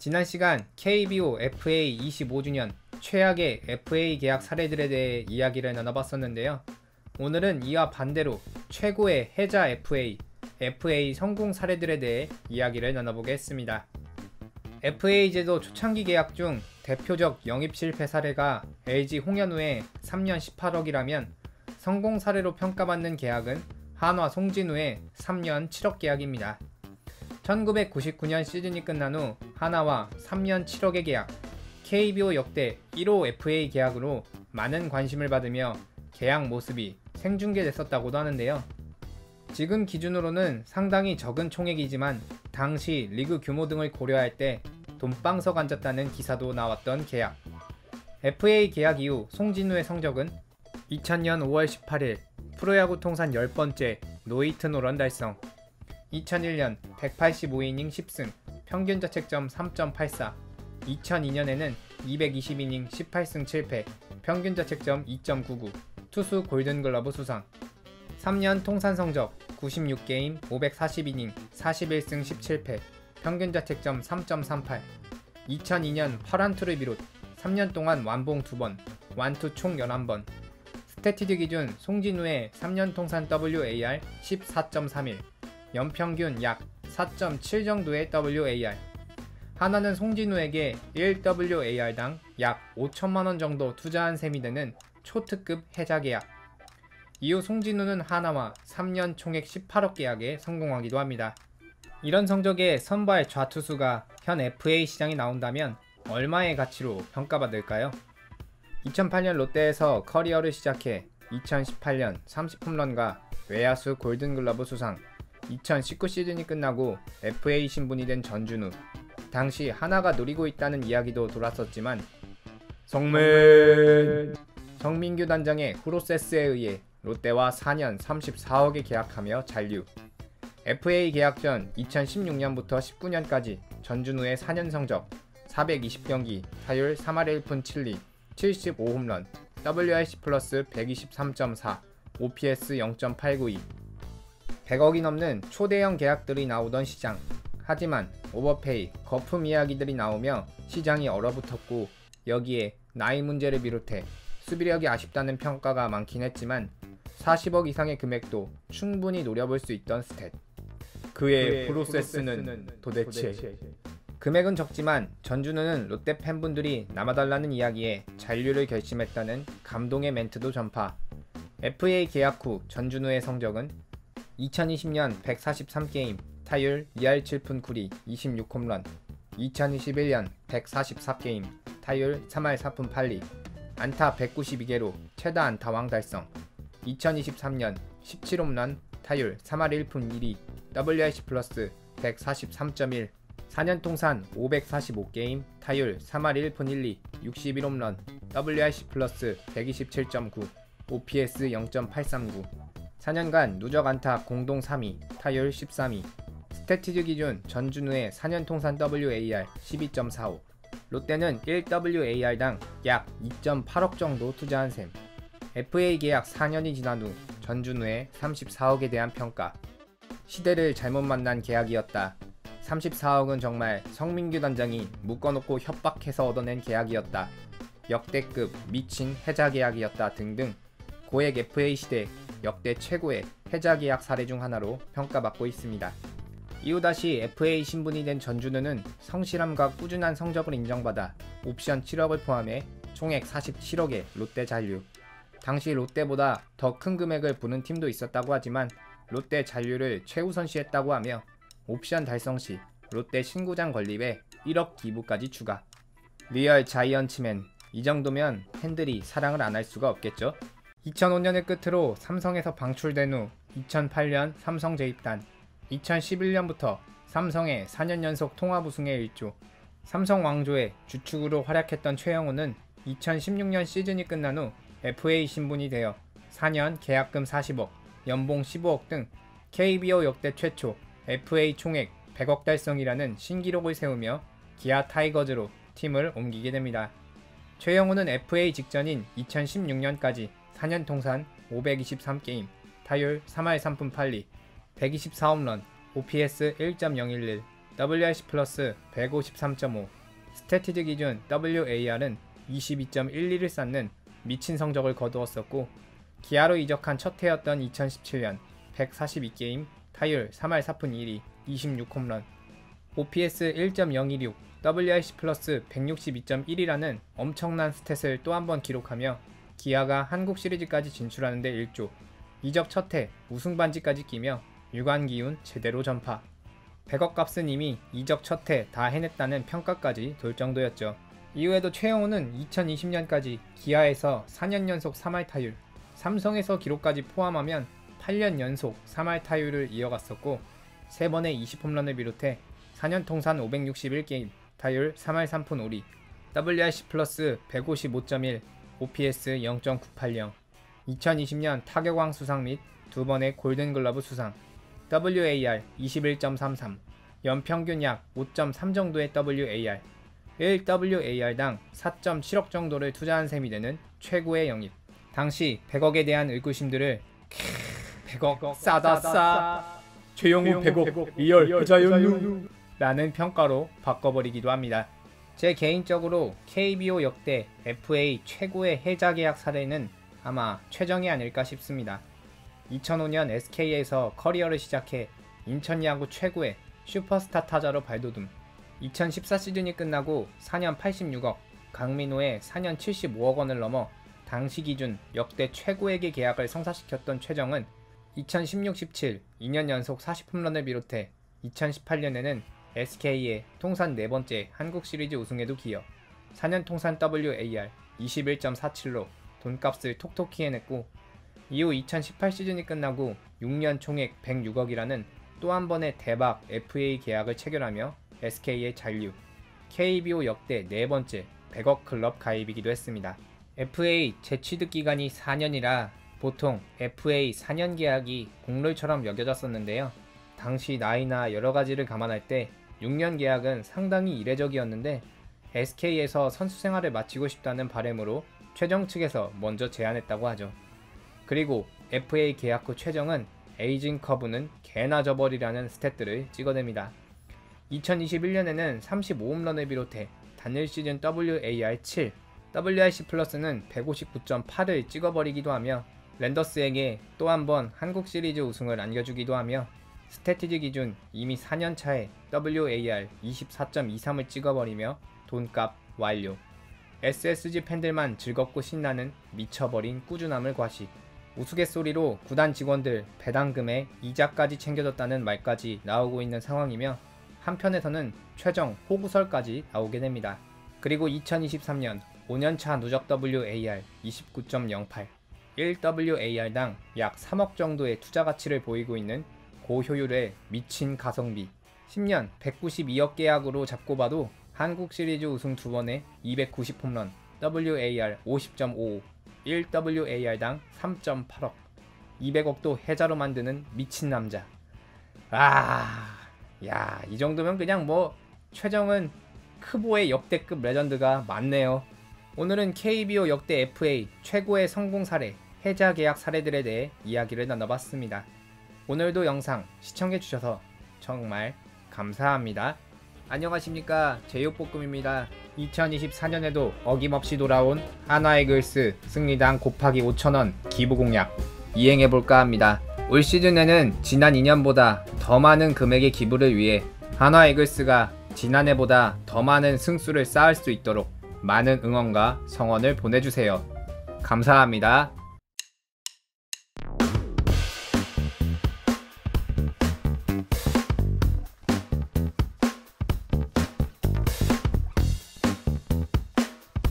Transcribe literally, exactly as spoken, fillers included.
지난 시간 케이비오 에프에이 이십오 주년 최악의 에프에이 계약 사례들에 대해 이야기를 나눠봤었는데요. 오늘은 이와 반대로 최고의 해자 에프에이, 에프에이 성공 사례들에 대해 이야기를 나눠보겠습니다. 에프에이 제도 초창기 계약 중 대표적 영입 실패 사례가 엘지 홍현우의 삼 년 십팔억이라면 성공 사례로 평가받는 계약은 한화 송진우의 삼 년 칠억 계약입니다. 천구백구십구 년 시즌이 끝난 후 한화와 삼 년 칠억의 계약, 케이비오 역대 일 호 에프에이 계약으로 많은 관심을 받으며 계약 모습이 생중계됐었다고도 하는데요. 지금 기준으로는 상당히 적은 총액이지만 당시 리그 규모 등을 고려할 때 돈방석 앉았다는 기사도 나왔던 계약. 에프에이 계약 이후 송진우의 성적은 이천 년 오월 십팔일 프로야구 통산 열 번째 노히트 노런 달성, 이천일 년 백팔십오 이닝 십 승, 평균 자책점 삼 점 팔사, 이천이 년에는 이백이십 이닝 십팔 승 칠 패, 평균 자책점 이 점 구구, 투수 골든글러브 수상. 삼 년 통산 성적 구십육 게임 오백사십 이닝 사십일 승 십칠 패, 평균 자책점 삼 점 삼팔. 이천이 년 팔 완투를 비롯 삼 년 동안 완봉 두 번, 완투 총 열한 번. 스태티드 기준 송진우의 삼 년 통산 더블유에이알 십사 점 삼일, 연평균 약 사 점 칠 정도의 더블유에이알. 한화는 송진우에게 일 더블유에이알당 약 오천만 원 정도 투자한 셈이 되는 초특급 해자 계약. 이후 송진우는 한화와 삼 년 총액 십팔억 계약에 성공하기도 합니다. 이런 성적의 선발 좌투수가 현 에프에이 시장에 나온다면 얼마의 가치로 평가받을까요? 이천팔 년 롯데에서 커리어를 시작해 이천십팔 년 삼십 홈런과 외야수 골든글러브 수상, 이천십구 시즌이 끝나고 에프에이 신분이 된 전준우. 당시 한화가 노리고 있다는 이야기도 돌았었지만 성민 정민규 단장의 프로세스에 의해 롯데와 사 년 삼십사억에 계약하며 잔류. 에프에이 계약 전 이천십육 년부터 십구 년까지 전준우의 사 년 성적 사백이십 경기, 타율 삼 할 일 푼 칠 리, 칠십오 홈런, 더블유알씨 플러스 백이십삼 점 사, 오피에스 영 점 팔구이. 백억이 넘는 초대형 계약들이 나오던 시장. 하지만 오버페이, 거품 이야기들이 나오며 시장이 얼어붙었고, 여기에 나이 문제를 비롯해 수비력이 아쉽다는 평가가 많긴 했지만 사십억 이상의 금액도 충분히 노려볼 수 있던 스탯. 그의 프로세스는 도대체. 금액은 적지만 전준우는 롯데 팬분들이 남아달라는 이야기에 잔류를 결심했다는 감동의 멘트도 전파. 에프에이 계약 후 전준우의 성적은 이천이십 년 백사십삼 게임, 타율 이 할 칠 푼 구 리, 이십육 홈런, 이천이십일 년 백사십사 게임, 타율 삼 할 사 푼 팔 리, 안타 백구십이 개로 최다 안타왕 달성, 이천이십삼 년 십칠 홈런, 타율 삼 할 일 푼 이 리, 더블유알씨 플러스 백사십삼 점 일, 사 년 통산 오백사십오 게임, 타율 삼 할 일 푼 일 리, 육십일 홈런, 더블유알씨 플러스 백이십칠 점 구, 오피에스 영 점 팔삼구. 사 년간 누적 안타 공동 삼 위, 타율 십삼 위. 스태티즈 기준 전준우의 사 년 통산 더블유에이알 십이 점 사오. 롯데는 일 더블유에이알당 약 이 점 팔억 정도 투자한 셈. 에프에이 계약 사 년이 지난 후 전준우의 삼십사억에 대한 평가. 시대를 잘못 만난 계약이었다. 삼십사억은 정말 성민규 단장이 묶어놓고 협박해서 얻어낸 계약이었다. 역대급 미친 해자 계약이었다 등등 고액 에프에이 시대 역대 최고의 해자 계약 사례 중 하나로 평가받고 있습니다. 이후 다시 에프에이 신분이 된 전준우는 성실함과 꾸준한 성적을 인정받아 옵션 칠억을 포함해 총액 사십칠억의 롯데 잔류. 당시 롯데보다 더 큰 금액을 부는 팀도 있었다고 하지만 롯데 잔류를 최우선시했다고 하며 옵션 달성 시 롯데 신구장 건립에 일억 기부까지 추가. 리얼 자이언츠맨. 이 정도면 팬들이 사랑을 안 할 수가 없겠죠. 이천오 년을 끝으로 삼성에서 방출된 후 이천팔 년 삼성 재입단, 이천십일 년부터 삼성의 사 년 연속 통합 우승에 일조. 삼성 왕조의 주축으로 활약했던 최영우는 이천십육 년 시즌이 끝난 후 에프에이 신분이 되어 사 년 계약금 사십억, 연봉 십오억 등 케이비오 역대 최초 에프에이 총액 백억 달성이라는 신기록을 세우며 기아 타이거즈로 팀을 옮기게 됩니다. 최영우는 에프에이 직전인 이천십육 년까지 사 년 통산 오백이십삼 게임, 타율 삼 할 삼 푼 팔 리, 백이십사 홈런, 오피에스 일 점 영일일, 더블유알씨 플러스 백오십삼 점 오, 스태티즈 기준 더블유에이알은 이십이 점 일일을 쌓는 미친 성적을 거두었었고, 기아로 이적한 첫 해였던 이천십칠 년 백사십이 게임, 타율 삼 할 사 푼 일 리, 이십육 홈런, 오피에스 일 점 영일육, 더블유알씨 플러스 백육십이 점 일이라는 엄청난 스탯을 또 한 번 기록하며 기아가 한국 시리즈까지 진출하는데 일조, 이적 첫해 우승 반지까지 끼며 유관 기운 제대로 전파. 백억 값은 이미 이적 첫해 다 해냈다는 평가까지 돌 정도였죠. 이후에도 최영호는 이천이십 년까지 기아에서 사 년 연속 삼 할 타율, 삼성에서 기록까지 포함하면 팔 년 연속 삼 할 타율을 이어갔었고, 세 번의 이십 홈런을 비롯해 사 년 통산 오백육십일 게임, 타율 삼 할 삼 푼 오 리, 더블유알씨 플러스 백오십오 점 일, 오피에스 영 점 구팔영, 이천이십 년 타격왕 수상 및 두 번의 골든글러브 수상, 더블유에이알 이십일 점 삼삼, 연평균 약 오 점 삼 정도의 더블유에이알, 일 더블유에이알당 사 점 칠억 정도를 투자한 셈이 되는 최고의 영입. 당시 백억에 대한 의구심들을 백억 싸다 싸, 최영호 백억 리얼 여자연루 라는 평가로 바꿔버리기도 합니다. 제 개인적으로 케이비오 역대 에프에이 최고의 해자 계약 사례는 아마 최정이 아닐까 싶습니다. 이천오 년 에스케이에서 커리어를 시작해 인천 야구 최고의 슈퍼스타 타자로 발돋움, 이천십사 시즌이 끝나고 사 년 팔십육억, 강민호의 사 년 칠십오억 원을 넘어 당시 기준 역대 최고액의 계약을 성사시켰던 최정은 이천십육 십칠 이 년 연속 사십 홈런을 비롯해 이천십팔 년에는 에스케이의 통산 네 번째 한국 시리즈 우승에도 기여, 사 년 통산 더블유에이알 이십일 점 사칠로 돈값을 톡톡히 해냈고, 이후 이천십팔 시즌이 끝나고 육 년 총액 백육억이라는 또 한 번의 대박 에프에이 계약을 체결하며 에스케이의 잔류, 케이비오 역대 네 번째 백억 클럽 가입이기도 했습니다. 에프에이 재취득 기간이 사 년이라 보통 에프에이 사 년 계약이 공룰처럼 여겨졌었는데요. 당시 나이나 여러가지를 감안할 때 육 년 계약은 상당히 이례적이었는데, 에스케이에서 선수 생활을 마치고 싶다는 바람으로 최정 측에서 먼저 제안했다고 하죠. 그리고 에프에이 계약 후 최정은 에이징 커브는 개나 저버리라는 스탯들을 찍어냅니다. 이천이십일 년에는 삼십오 홈런을 비롯해 단일 시즌 더블유에이알 칠, 더블유알씨 플러스는 백오십구 점 팔을 찍어버리기도 하며 랜더스에게 또 한 번 한국 시리즈 우승을 안겨주기도 하며, 스태티즈 기준 이미 사 년 차에 더블유에이알 이십사 점 이삼을 찍어버리며 돈값 완료. 에스에스지 팬들만 즐겁고 신나는 미쳐버린 꾸준함을 과시. 우스갯소리로 구단 직원들 배당금에 이자까지 챙겨줬다는 말까지 나오고 있는 상황이며, 한편에서는 최정 호구설까지 나오게 됩니다. 그리고 이천이십삼 년 오 년 차 누적 더블유에이알 이십구 점 영팔, 일 더블유에이알당 약 삼억 정도의 투자 가치를 보이고 있는 고효율의 미친 가성비, 십 년 백구십이억 계약으로 잡고 봐도 한국 시리즈 우승 두 번에 이백구십 홈런, 더블유에이알 오십 점 오오, 일 더블유에이알당 삼 점 팔억, 이백억도 해자로 만드는 미친 남자. 아, 야, 이 정도면 그냥 뭐 최정은 크보의 역대급 레전드가 많네요. 오늘은 케이비오 역대 에프에이 최고의 성공 사례, 해자 계약 사례들에 대해 이야기를 나눠봤습니다. 오늘도 영상 시청해주셔서 정말 감사합니다. 안녕하십니까, 제육볶음입니다. 이천이십사 년에도 어김없이 돌아온 한화이글스 승리당 곱하기 오천 원 기부 공약 이행해볼까 합니다. 올 시즌에는 지난 이 년보다 더 많은 금액의 기부를 위해 한화이글스가 지난해보다 더 많은 승수를 쌓을 수 있도록 많은 응원과 성원을 보내주세요. 감사합니다.